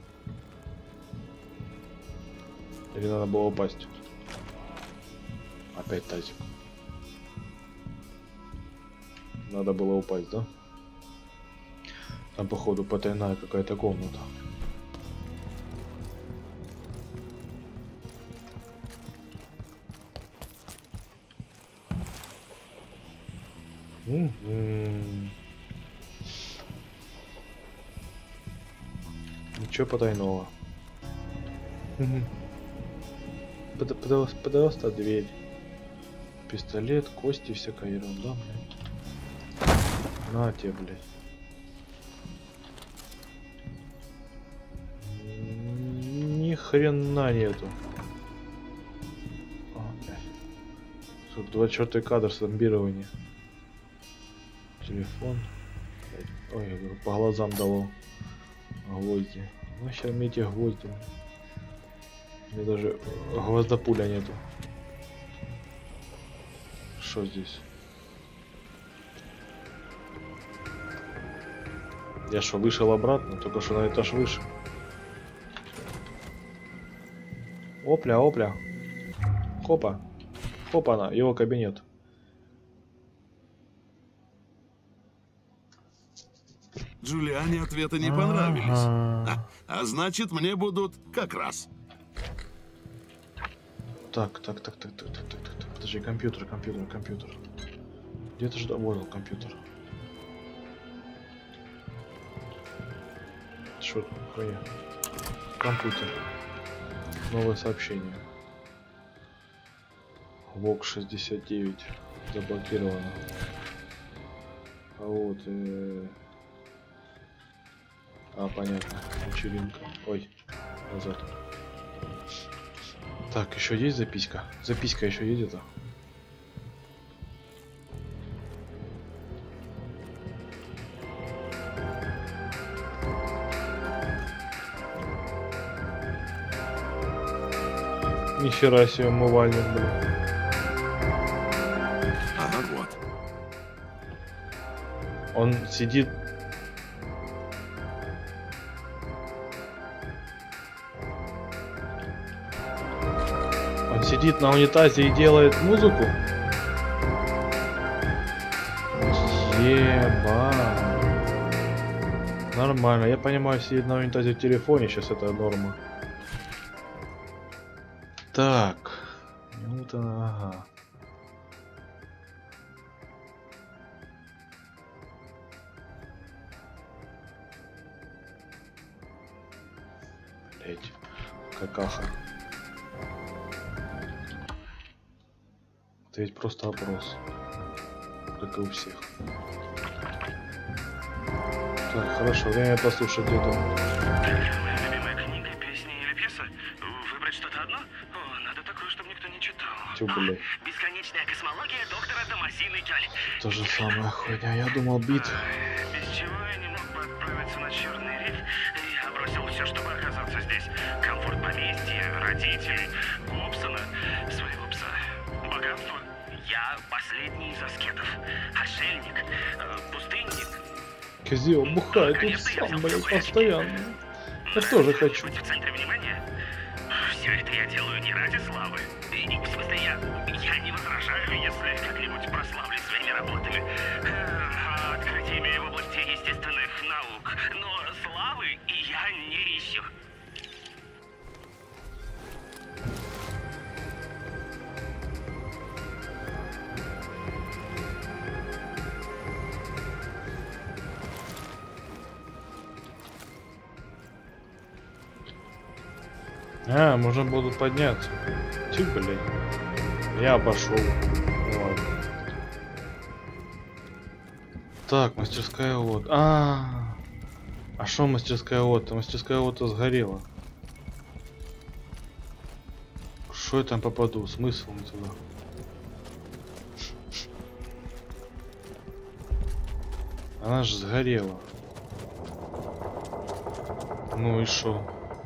Или надо было упасть? Опять тазик. Надо было упасть, да? Там, походу, потайная какая-то комната. М-м-м. Ничего потайного. Под, под, пожалуйста, дверь. Пистолет, кости, всякая ерунда, блядь. На тебе, блядь. Ни хрена нету. Тут двадцать четвёртый кадр зомбирования. Телефон. Ой, по глазам дало. Гвозди. Ну, сейчас мне эти гвозди. Мне даже гвоздопуля нету. Что здесь? Я что, вышел обратно? Только что на этаж выше. Опля, опля. Хопа. Хопа-на, его кабинет. Джулиане ответы не понравились. А, а значит, мне будут как раз. Так, так, так, так, так, так, так, так, так. Подожди, компьютер, компьютер, компьютер. Где-то же доволен компьютер. Что такое? Компьютер. Новое сообщение. вок шестьдесят девять заблокировано. А вот э... а, понятно, вечеринка. Ой, назад. Так, еще есть записка? Записка еще есть это? Нихера себе умывальник, блин. Ага, вот. Он сидит. Он сидит на унитазе и делает музыку. Еба. Нормально. Я понимаю, сидит на унитазе в телефоне, сейчас это норма. Так. Вот она, ага. Блять. Какаха. Это ведь просто опрос. Как и у всех. Так, хорошо, время послушать где-то. Любимая книга, песня или пьеса? Выбрать что-то одно? О, надо такое, чтобы никто не читал. Тю, блядь. А, бесконечная космология доктора Томасины Джоли. То же самое хуйня. Я думал, бит. Без чего я не мог бы отправиться на Черный риф. Я бросил все, чтобы оказаться здесь. Комфорт поместья, родителей, Гобсона, своего пса. Богатство. Я последний из аскетов. Отшельник, э, пустынник. Козел бухает тут сам, блядь, постоянно. Я тоже хочу. Быть в центре внимания. Все это я делаю не ради славы. И, в смысле, я, я не возражаю, если как-нибудь прославлюсь своими работами, э, открытиями в области естественных наук. Но славы я не ищу. А, можно будут подняться. Тю, блядь. Я обошел. Ну ладно. Так, мастерская вот. А, а что мастерская вот? Мастерская вот сгорела. Что я там попаду? Смысл мне туда? Она же сгорела. Ну и шо?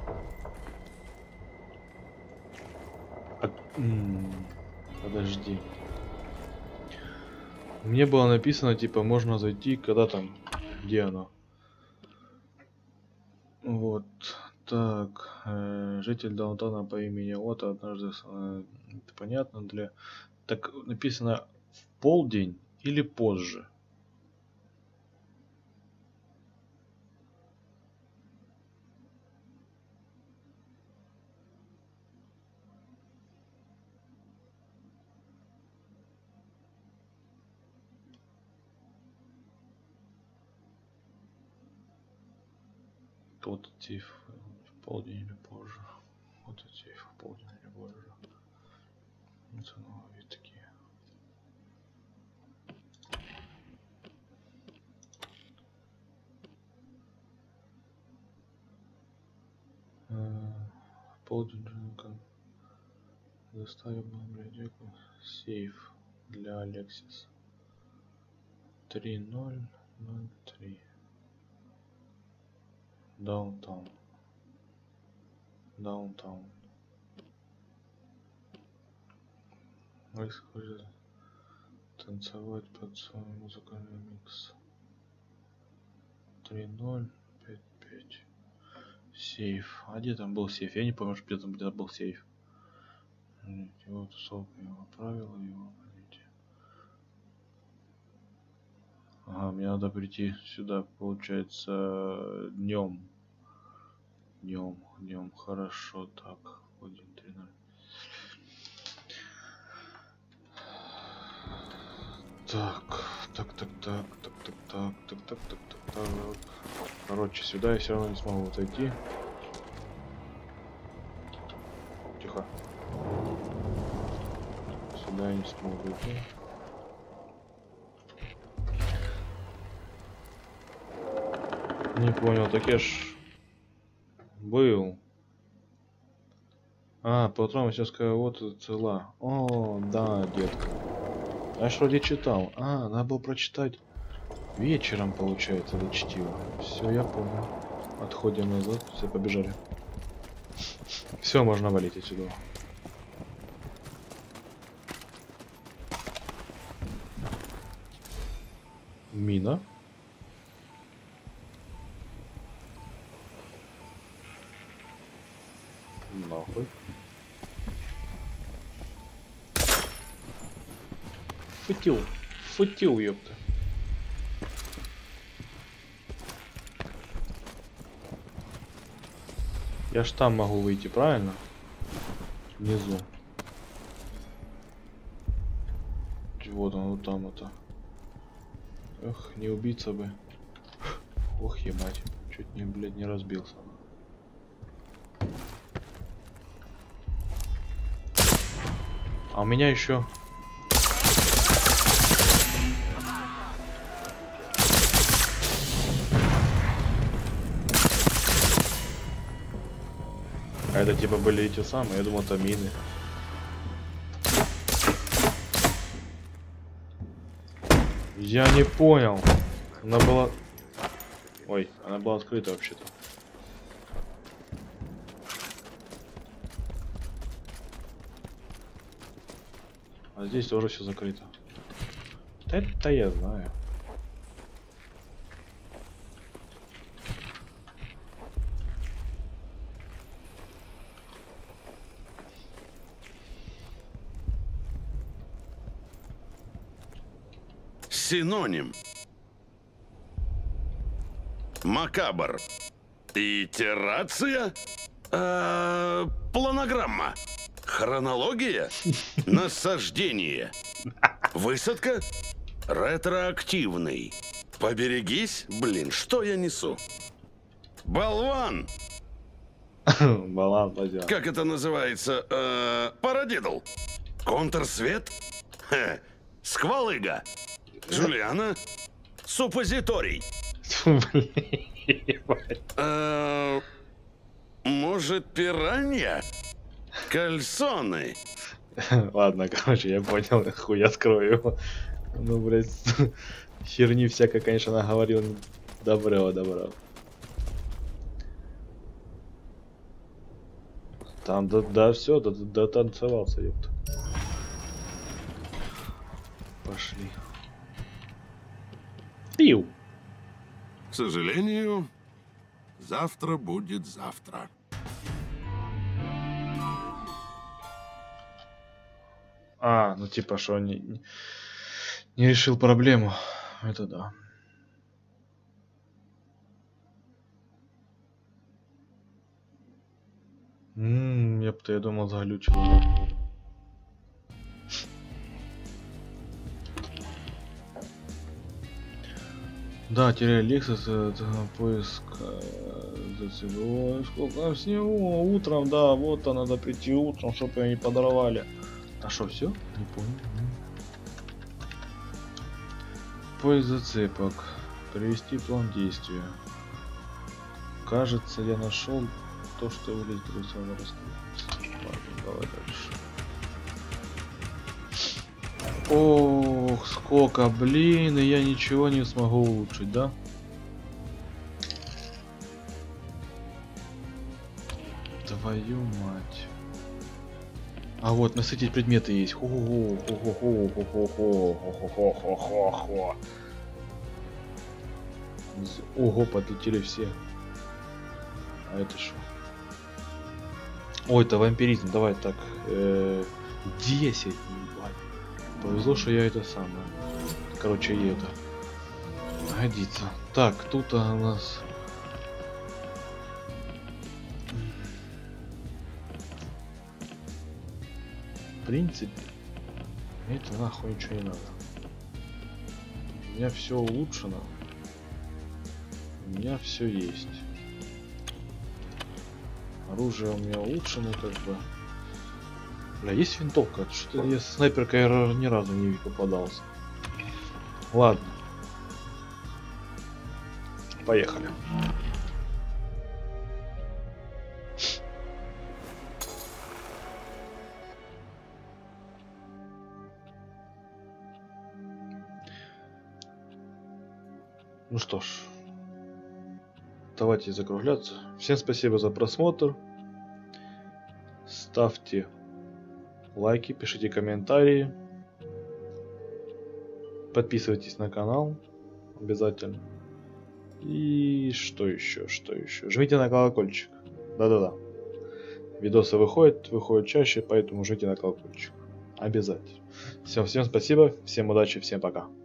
А... Подожди. Мне было написано, типа, можно зайти, когда там, где она? Вот, так, э, житель даунтауна по имени Ота однажды, э, это понятно, для Так написано в полдень или позже. Вот идти в, в полдень или позже. Вот идти в полдень или позже. Это новые такие. В полдень доставим библиотеку сейф для Алексис. три ноль ноль три. Даунтаун. Даунтаун. Использовать танцевать под свой музыкальный микс. три ноль пять пять. Сейф. А где там был сейф? Я не помню, где там где был сейф. Его тусовка, его правила, его понятия. Ага, мне надо прийти сюда, получается, днем. Днем, днем, хорошо, так, один, три, ноль. Так, так, так, так, так, так, так, так, так, так, так, так. Короче, сюда я все равно не смогу отойти. Тихо. Сюда я не смогу идти. Не понял, так я ж был. А, по утрам сейчас сказала, вот цела. О, да, детка. Я ж вроде читал. А, надо было прочитать вечером, получается, это чтиво. Все, я понял. Отходим назад, все побежали. Все, можно валить отсюда. Мина. Нахуй. Футил. Футил, ёпта. Я ж там могу выйти, правильно? Внизу. Вот он, вот там это. Эх, не убиться бы. Ох, ебать. Чуть не, блядь, не разбился. А у меня еще... А это типа были эти самые, я думал, это мины. Я не понял. Она была... Ой, она была открыта вообще-то. А здесь тоже все закрыто. Это я знаю. Синоним. Макабр. Итерация. А, планограмма. Хронология. Насаждение. Высадка. Ретроактивный. Поберегись. Блин, что я несу? Болван. Баланс, базя. Как это называется? Э, парадидл. Контрсвет. Хе. Сквалыга. Джулиана. Суппозиторий. Э, может, пиранья? Кальсоны. Ладно, короче, я понял, хуй я скрою его. Ну, блядь, херни всякой, конечно, наговорил. Добро, добро. Там, да, да, все, да, да, танцевался, ёпта. Пошли. Пиу. К сожалению, завтра будет завтра. А, ну типа, что не, не- не решил проблему. Это да. Ммм, я бы-то, я думал, заглючило. Да, теряю Lexus, это поиск э, зацепил. Ой, сколько всего утром, да, вот то надо прийти утром, чтобы ее не подорвали. А что, все? Не понял. М. Поиск зацепок. Привести план действия. Кажется, я нашел то, что вылезет из самого раскрытия. Ладно, давай дальше. Ох, сколько, блин, и я ничего не смогу улучшить, да? Твою мать. А вот, насытить предметы есть. Хо-хо-хо, хо-хо-хо, хо-хо-хо, хо-хо-хо-хо-хо. Ого, подлетели все. А это что? Ой, это вампиризм, давай так. Э, десять, ебать. Повезло, что я это самое. Короче, и это. Годится. Так, тут у нас... В принципе, мне это нахуй ничего не надо. У меня все улучшено. У меня все есть. Оружие у меня улучшено, как бы. Бля, есть винтовка. Что-то я с снайперкой ни разу не попадался. Ладно. Поехали. Ну что ж, давайте закругляться. Всем спасибо за просмотр. Ставьте лайки, пишите комментарии. Подписывайтесь на канал обязательно. И что еще, что еще? Жмите на колокольчик. Да-да-да. Видосы выходят, выходят чаще, поэтому жмите на колокольчик. Обязательно. Все, всем спасибо, всем удачи, всем пока.